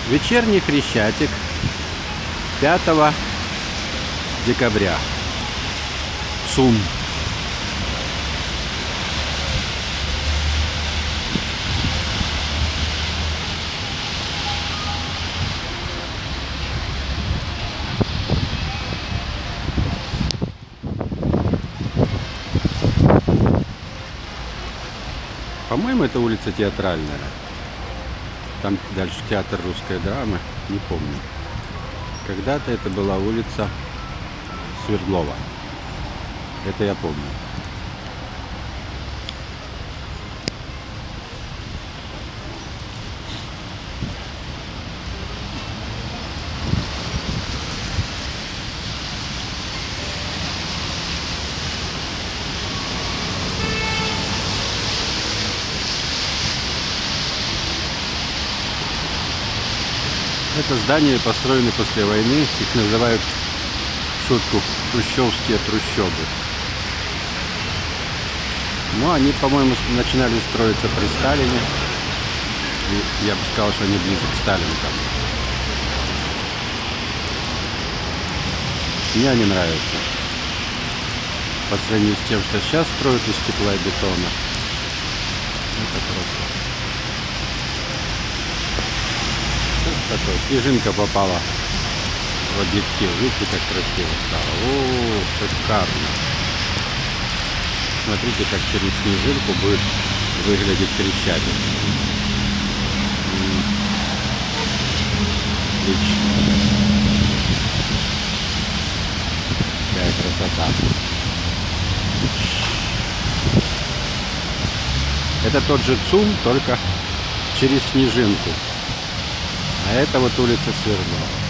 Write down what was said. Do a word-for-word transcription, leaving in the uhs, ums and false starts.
Вечерний Хрещатик пятого декабря. ЦУМ. По-моему, это улица Театральная. Там дальше театр русской драмы, не помню. Когда-то это была улица Свердлова. Это я помню. Это здания построены после войны, их называют в шутку хрущевские трущобы. Но они, по-моему, начинали строиться при Сталине. И я бы сказал, что они ближе к Сталину там. Мне они нравятся. По сравнению с тем, что сейчас строят из стекла и бетона. Это просто... Такое, снежинка попала в объектив. Видите, как красиво стало. О, шикарно. Смотрите, как через снежинку будет выглядеть Хрещатик. Отлично. Какая красота. Это тот же ЦУМ, только через снежинку. А это вот улица Свердлова.